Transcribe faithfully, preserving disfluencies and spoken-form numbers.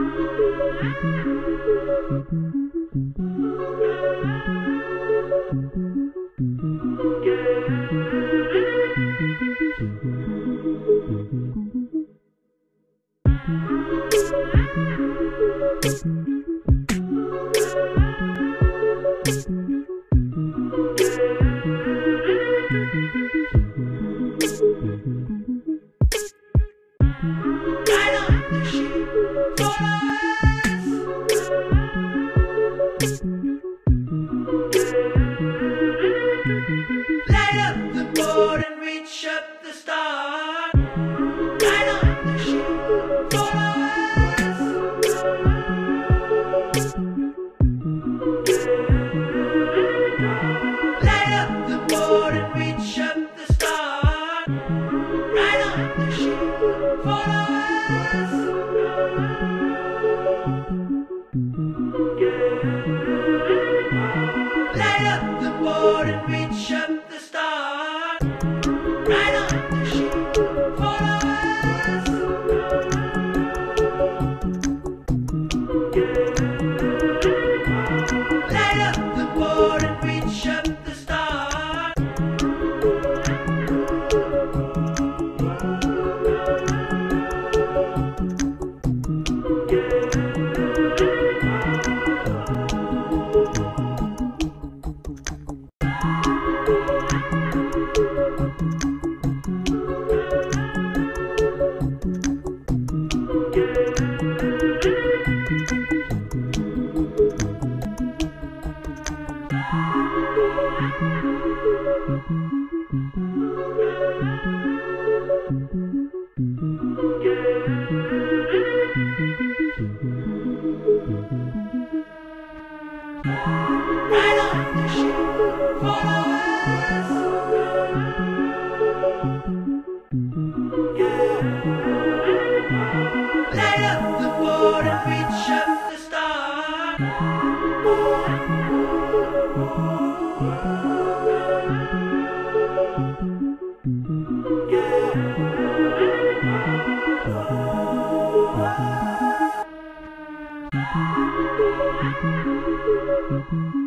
Light up the board and reach up the start. Light up the ship, follow us. Light up the board and reach up the start. Light up the ship, follow us. Light up the board and reach up the start. Right on the ship, follow us. Light up the board and reach up the start. Right on the ship, follow us. Light up the board and reach up the start. Thank you.